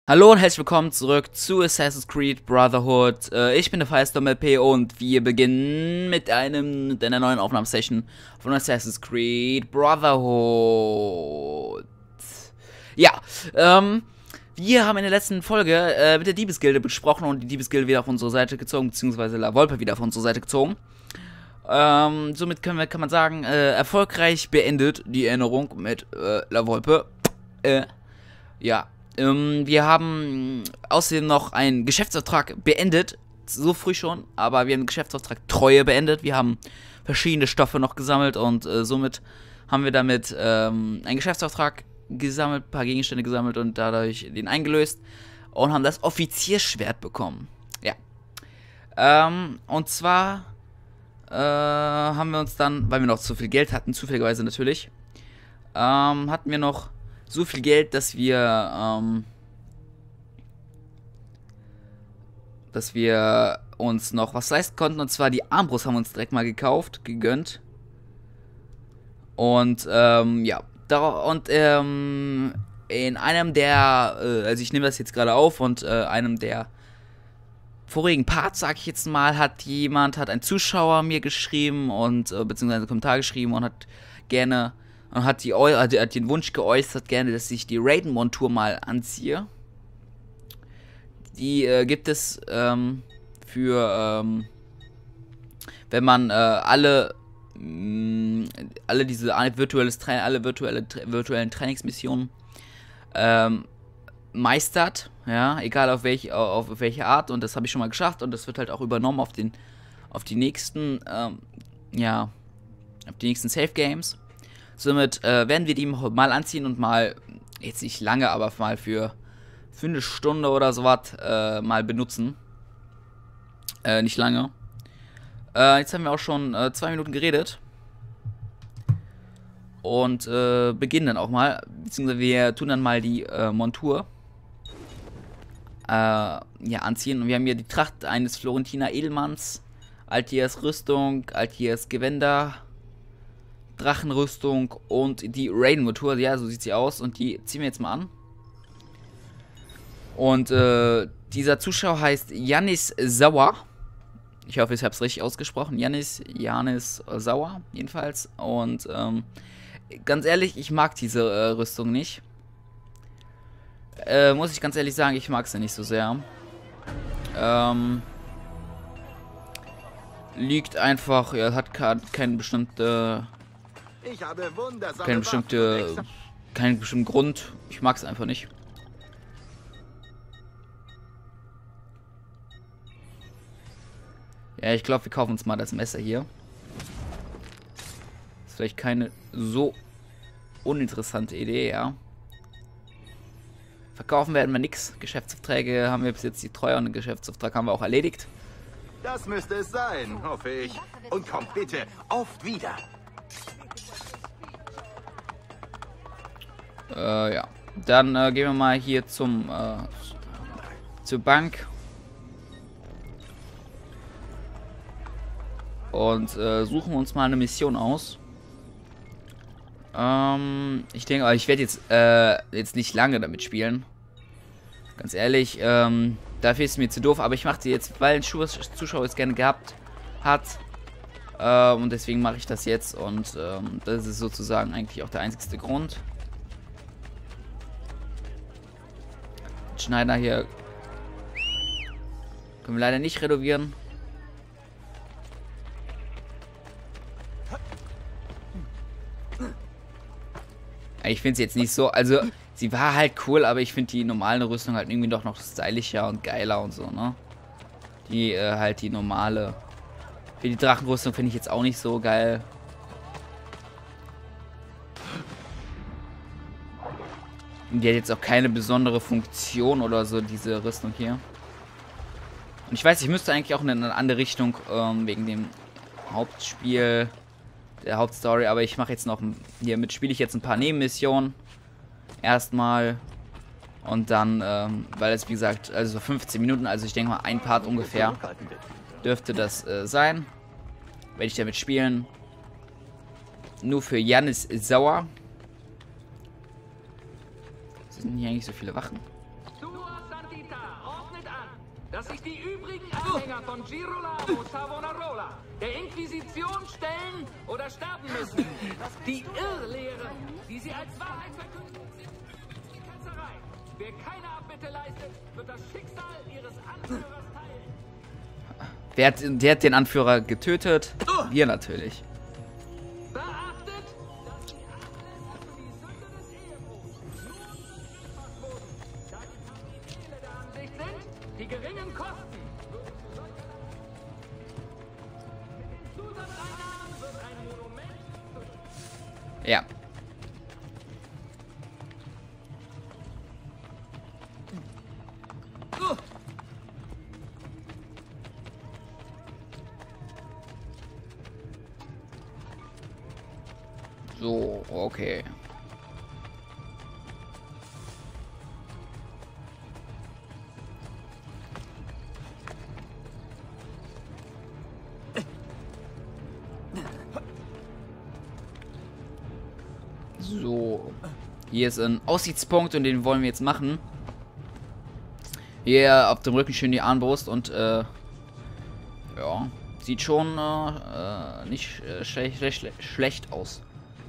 Hallo und herzlich willkommen zurück zu Assassin's Creed Brotherhood. Ich bin der Firestorm LP und wir beginnen mit einer neuen Aufnahmesession von Assassin's Creed Brotherhood. Ja, wir haben in der letzten Folge mit der Diebesgilde besprochen und die Diebesgilde wieder auf unsere Seite gezogen, beziehungsweise La Volpe wieder auf unsere Seite gezogen. Somit kann man sagen, erfolgreich beendet die Erinnerung mit La Volpe. Ja. Wir haben außerdem noch einen Geschäftsauftrag beendet, so früh schon, aber wir haben den Geschäftsauftrag Treue beendet. Wir haben verschiedene Stoffe noch gesammelt und somit haben wir damit einen Geschäftsauftrag gesammelt, ein paar Gegenstände gesammelt und dadurch den eingelöst und haben das Offiziersschwert bekommen. Ja. Und zwar haben wir uns dann, weil wir noch zu viel Geld hatten, zufälligerweise natürlich, hatten wir noch so viel Geld, dass wir uns noch was leisten konnten. Und zwar die Armbrust haben wir uns direkt mal gegönnt. Und ja, in einem der, also ich nehme das jetzt gerade auf und einem der vorigen Parts, sag ich jetzt mal, hat ein Zuschauer mir geschrieben und beziehungsweise einen Kommentar geschrieben und hat gerne und hat den Wunsch geäußert, gerne, dass ich die Raiden-Montur mal anziehe. Die gibt es für, wenn man alle virtuellen Trainingsmissionen meistert, ja, egal auf welche Art, und das habe ich schon mal geschafft und das wird halt auch übernommen auf die nächsten, ja, auf die nächsten Safe Games. Somit werden wir die mal anziehen und mal, jetzt nicht lange, aber mal für eine Stunde oder sowas mal benutzen. Nicht lange. Jetzt haben wir auch schon 2 Minuten geredet. Und beginnen dann auch mal, beziehungsweise wir tun dann mal die Montur ja, anziehen. Und wir haben hier die Tracht eines Florentiner Edelmanns, Altiers Rüstung, Altiers Gewänder, Drachenrüstung und die Raiden-Montur. Ja, so sieht sie aus und die ziehen wir jetzt mal an. Und dieser Zuschauer heißt Janis Sauer. Ich hoffe, ich habe es richtig ausgesprochen. Janis Sauer jedenfalls. Und ganz ehrlich, ich mag diese Rüstung nicht. Muss ich ganz ehrlich sagen, ich mag sie nicht so sehr. Liegt einfach, ja, hat keinen bestimmten Grund. Ich mag es einfach nicht. Ja, ich glaube, wir kaufen uns mal das Messer hier. Ist vielleicht keine so uninteressante Idee, ja. Verkaufen werden wir nichts. Geschäftsaufträge haben wir bis jetzt die Treue und den Geschäftsauftrag haben wir auch erledigt. Das müsste es sein, hoffe ich. Und kommt bitte oft wieder. Ja. Dann gehen wir mal hier zur Bank. Und suchen uns mal eine Mission aus. Ich denke, ich werde jetzt nicht lange damit spielen. Ganz ehrlich, dafür ist es mir zu doof. Aber ich mache sie jetzt, weil ein Zuschauer es gerne gehabt hat. Und deswegen mache ich das jetzt. Und das ist sozusagen eigentlich auch der einzigste Grund. Schneider hier können wir leider nicht renovieren. Ich finde sie jetzt nicht so, also sie war halt cool, aber ich finde die normale Rüstung halt irgendwie doch noch stylischer und geiler und so, ne? Halt die normale. Für die Drachenrüstung finde ich jetzt auch nicht so geil. Und die hat jetzt auch keine besondere Funktion oder so, diese Rüstung hier. Und ich weiß, ich müsste eigentlich auch in eine andere Richtung, wegen dem Hauptspiel, der Hauptstory, aber ich mache jetzt noch, hiermit spiele ich jetzt ein paar Nebenmissionen. Erstmal. Und dann, weil es wie gesagt, also so 15 Minuten, also ich denke mal ein Part ungefähr, dürfte das sein. Werde ich damit spielen. Nur für Janis Sauer. Sind hier eigentlich so viele Wachen? dass sich die übrigen Anhänger von Girolamo Savonarola der Inquisition stellen oder sterben müssen. Die Irrlehre, die sie als Wahrheit verkünden, sind die Ketzerei. Wer keine Abbitte leistet, wird das Schicksal ihres Anführers teilen. Der hat den Anführer getötet? Wir natürlich. Beachtet, dass die Anlässe für die Sünde des Ehebruchs nur gefasst wurden, da die Kardinäle der Ansicht sind, die geringen Kosten würden zu solcher mit den Zusatzeinnahmen wird ein Monument Ja. So, okay. So. Hier ist ein Aussichtspunkt und den wollen wir jetzt machen. Hier auf dem Rücken schön die Armbrust und ja. Sieht schon nicht schlecht aus.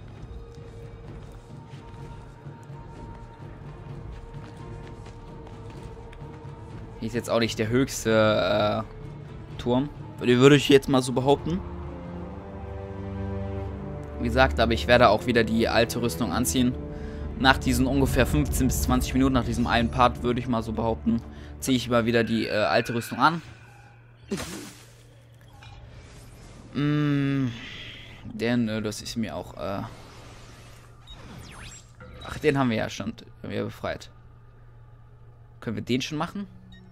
Hier ist jetzt auch nicht der höchste Turm. Würde ich jetzt mal so behaupten. Wie gesagt, aber ich werde auch wieder die alte Rüstung anziehen. Nach diesen ungefähr 15 bis 20 Minuten, nach diesem einen Part, würde ich mal so behaupten, ziehe ich mal wieder die alte Rüstung an. Denn das ist mir auch... Ach, den haben wir ja schon befreit. Können wir den schon machen?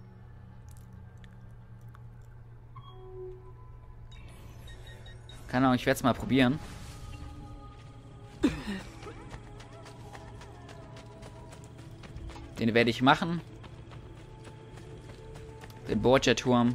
Keine Ahnung, ich werde es mal probieren. Den werde ich machen. Den Borgia-Turm.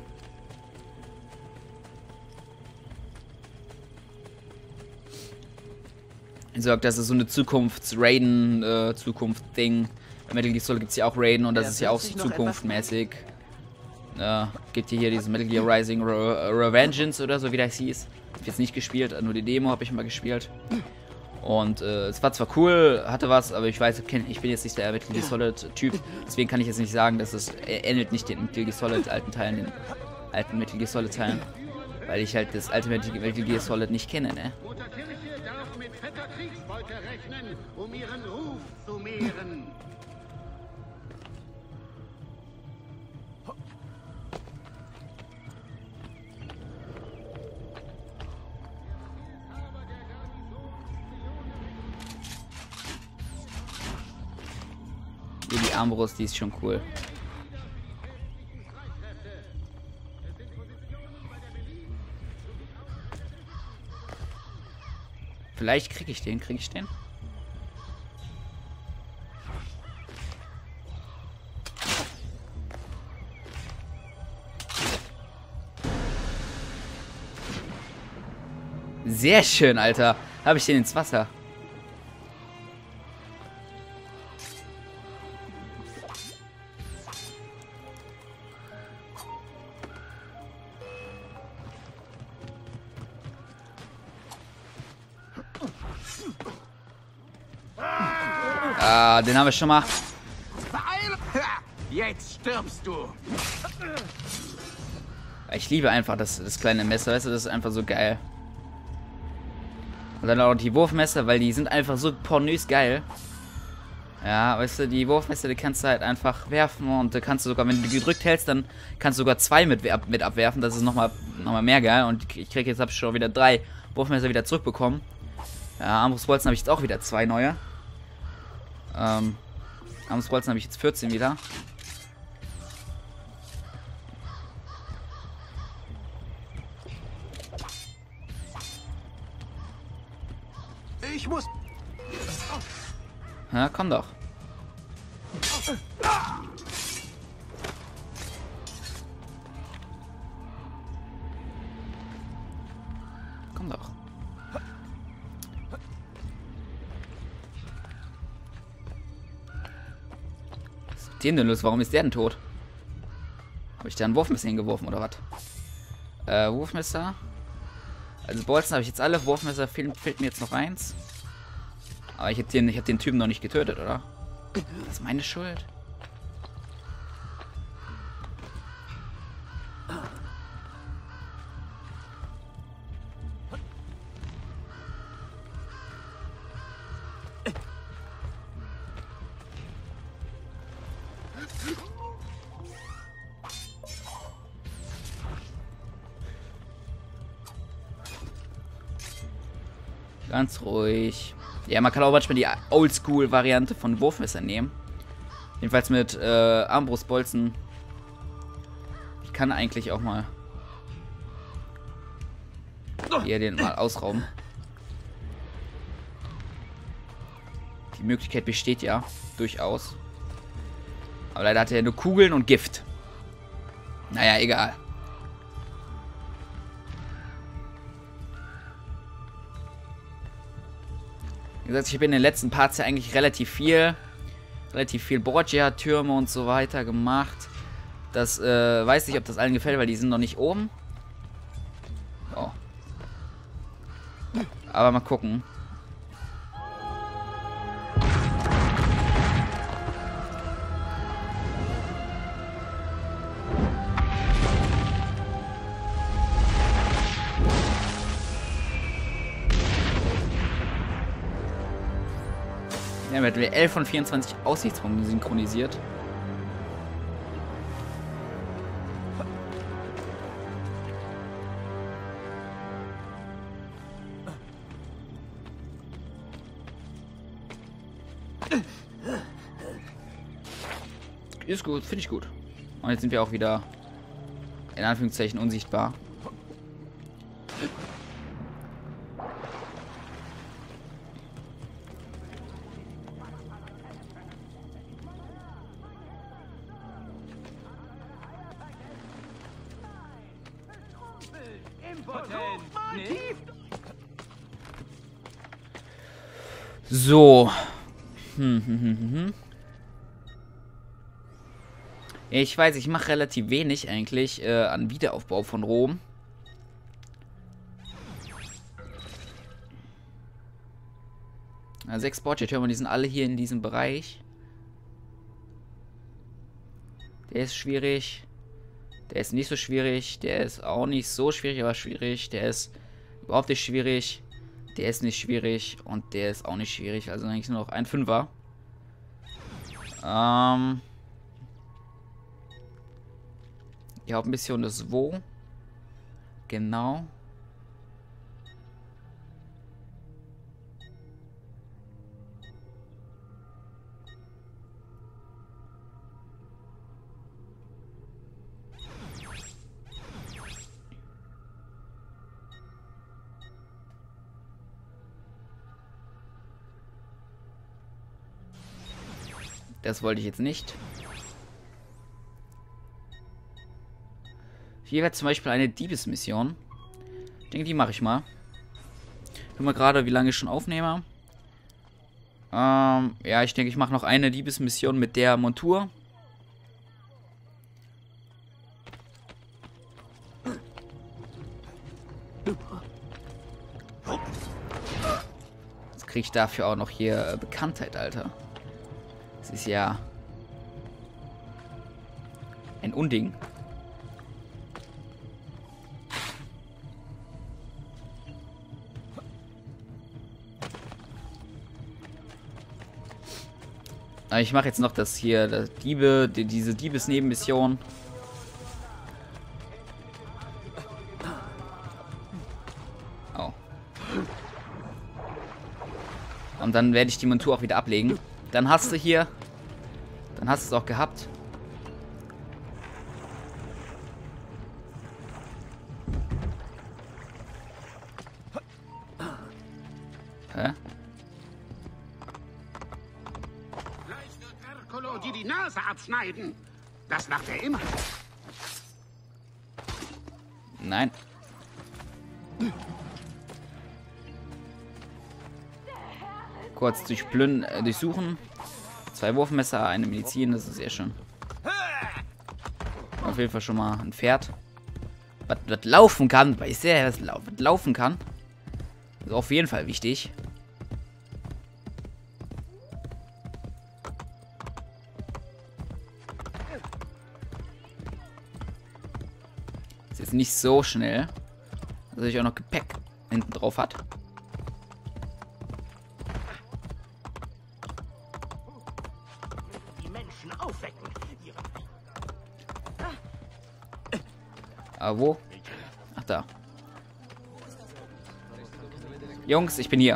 Ich sag, das ist so eine Zukunfts-Raiden, Zukunft-Ding. Bei Metal Gear Solid gibt es ja auch Raiden und das ist ja auch so zukunftsmäßig. Gibt hier dieses Metal Gear Rising Revengeance oder so, wie das hieß. Hab ich jetzt nicht gespielt, nur die Demo habe ich mal gespielt. Und es war zwar cool, hatte was, aber ich weiß, ich bin jetzt nicht der Metal Gear Solid Typ, deswegen kann ich jetzt nicht sagen, dass es ähnelt nicht den Metal Gear Solid alten Teilen, den alten Metal Gear Solid Teilen, weil ich halt das alte Metal Gear Solid nicht kenne, ne? Mutter Kirche darf mit fetter Kriegsbeute rechnen, um ihren Ruf zu mehren. Die Armbrust, die ist schon cool. Vielleicht kriege ich den. Kriege ich den? Sehr schön, Alter. Habe ich den ins Wasser. Ah, den haben wir schon mal. Jetzt stirbst du. Ich liebe einfach das kleine Messer, weißt du, das ist einfach so geil. Und dann auch die Wurfmesser, weil die sind einfach so pornös geil. Ja, weißt du, die Wurfmesser, die kannst du halt einfach werfen und da kannst du sogar, wenn du gedrückt hältst, dann kannst du sogar 2 mit abwerfen. Das ist nochmal mehr geil und ich kriege jetzt, habe ich schon wieder 3 Wurfmesser wieder zurückbekommen. Ja, Armbrustbolzen habe ich jetzt auch wieder 2 neue. Armbrustbolzen habe ich jetzt 14 wieder. Ich muss... Ja, komm doch. Komm doch. Was ist mit dem denn los? Warum ist der denn tot? Habe ich da ein Wurfmesser hingeworfen oder was? Wurfmesser. Also Bolzen habe ich jetzt alle. Wurfmesser fehlt mir jetzt noch eins. Aber ich habe den Typen noch nicht getötet, oder? Das ist meine Schuld. Ganz ruhig. Ja, man kann auch manchmal die Oldschool-Variante von Wurfmesser nehmen. Jedenfalls mit Armbrustbolzen. Ich kann eigentlich auch mal hier den mal ausrauben. Die Möglichkeit besteht ja durchaus. Aber leider hat er nur Kugeln und Gift. Naja, egal. Wie gesagt, ich habe in den letzten Parts ja eigentlich relativ viel Borgia-Türme und so weiter gemacht. Das weiß nicht, ob das allen gefällt, weil die sind noch nicht oben. Oh. Aber mal gucken. Ja, wir hatten 11 von 24 Aussichtspunkten synchronisiert. Ist gut, finde ich gut. Und jetzt sind wir auch wieder in Anführungszeichen unsichtbar. So. Ich weiß, ich mache relativ wenig eigentlich an Wiederaufbau von Rom. Also 6 Borgia-Türme, die sind alle hier in diesem Bereich. Der ist schwierig. Der ist nicht so schwierig. Der ist auch nicht so schwierig, aber schwierig. Der ist überhaupt nicht schwierig. Der ist nicht schwierig. Und der ist auch nicht schwierig. Also eigentlich nur noch ein Fünfer. Die Hauptmission ist wo? Genau. Das wollte ich jetzt nicht. Hier wäre zum Beispiel eine Diebesmission. Ich denke, die mache ich mal. Guck mal gerade, wie lange ich schon aufnehme. Ja, ich denke, ich mache noch eine Diebesmission mit der Montur. Jetzt kriege ich dafür auch noch hier Bekanntheit, Alter. Das ist ja ein Unding. Ich mache jetzt noch das hier, das diese Diebesnebenmission. Oh. Und dann werde ich die Montur auch wieder ablegen. Dann hast du hier. Dann hast du es auch gehabt. Hä? Gleich wird Ercolo dir die Nase abschneiden. Das macht er immer. Nein. Kurz durchsuchen. 2 Wurfmesser, eine Medizin, das ist sehr schön. Auf jeden Fall schon mal ein Pferd. Was laufen kann, weil ich sehe, was laufen kann. Ist auf jeden Fall wichtig. Ist jetzt nicht so schnell, dass ich auch noch Gepäck hinten drauf hat. Die Menschen aufwecken. Aber wo? Ach, da. Jungs, ich bin hier.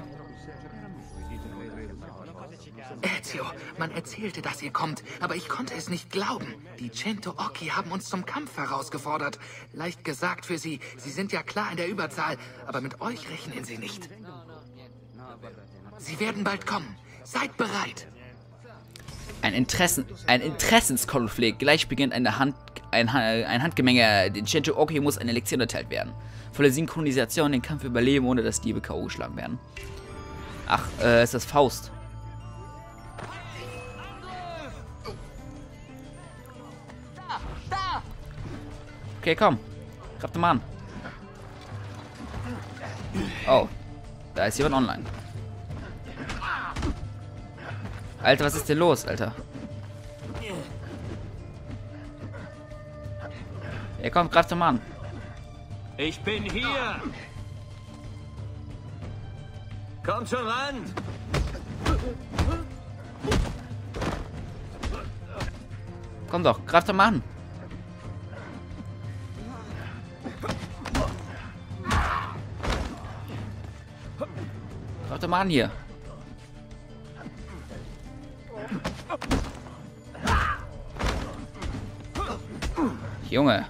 Ezio, man erzählte, dass ihr kommt, aber ich konnte es nicht glauben. Die Cento Occhi haben uns zum Kampf herausgefordert. Leicht gesagt für sie, sie sind ja klar in der Überzahl, aber mit euch rechnen sie nicht. Sie werden bald kommen. Seid bereit. Ein Interessenskonflikt. Gleich beginnt ein Handgemenge. Den Cento Occhi muss eine Lektion erteilt werden. Volle Synchronisation, den Kampf überleben, ohne dass Diebe K.O. geschlagen werden. Ach, ist das Faust. Okay, komm. Greif den mal an. Oh. Da ist jemand online. Alter, was ist denn los, Alter? Ja, komm, greif den mal an. Ich bin hier. Kommt schon ran. Komm doch, greif den mal an. Greif den mal an hier. Junge.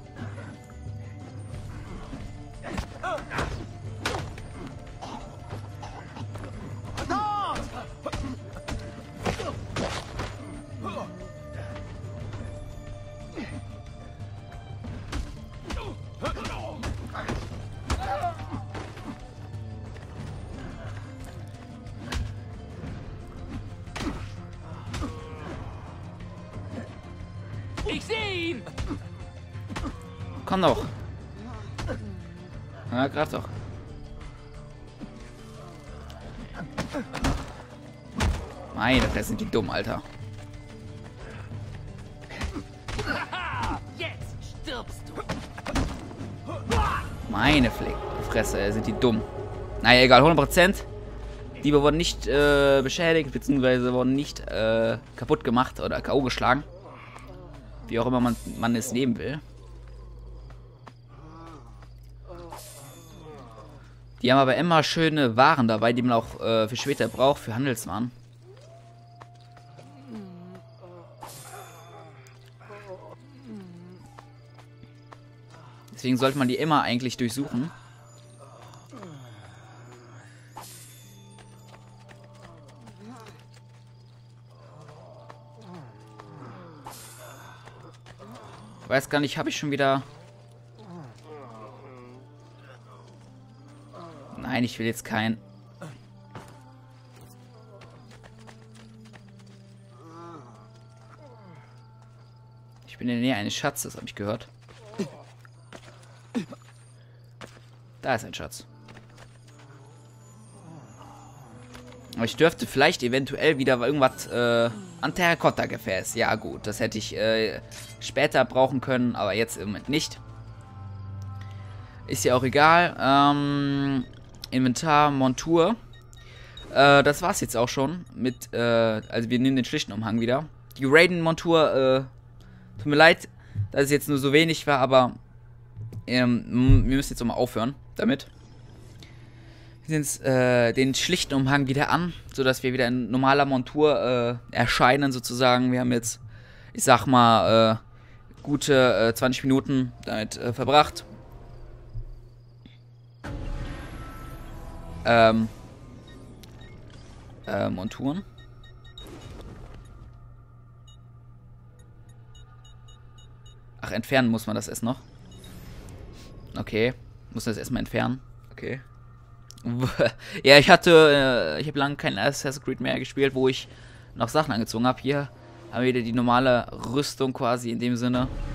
Ich sehe ihn! Komm doch. Ja, greif doch. Meine Fresse, sind die dumm, Alter. Jetzt stirbst du! Meine Fresse, sind die dumm. Naja, egal, 100%. Diebe wurden nicht beschädigt, beziehungsweise wurden nicht kaputt gemacht oder K.O. geschlagen. Wie auch immer man es nehmen will. Die haben aber immer schöne Waren dabei, die man auch für später braucht, für Handelswaren. Deswegen sollte man die immer eigentlich durchsuchen. Ich weiß gar nicht, habe ich schon wieder... Nein, ich will jetzt kein... Ich bin in der Nähe eines Schatzes, habe ich gehört. Da ist ein Schatz. Aber ich dürfte vielleicht eventuell wieder irgendwas an Terrakotta-Gefäß. Ja gut, das hätte ich später brauchen können, aber jetzt im Moment nicht. Ist ja auch egal. Inventar, Montur. Das war's jetzt auch schon mit, also wir nehmen den schlichten Umhang wieder. Die Raiden-Montur, tut mir leid, dass es jetzt nur so wenig war, aber wir müssen jetzt auch mal aufhören damit. Wir sehen den schlichten Umhang wieder an, sodass wir wieder in normaler Montur erscheinen sozusagen. Wir haben jetzt, ich sag mal, gute 20 Minuten damit verbracht. Monturen. Ach, entfernen muss man das erst noch. Okay, muss das erstmal entfernen. Okay. Ja, ich habe lange kein Assassin's Creed mehr gespielt, wo ich noch Sachen angezogen habe. Hier haben wir wieder die normale Rüstung quasi in dem Sinne.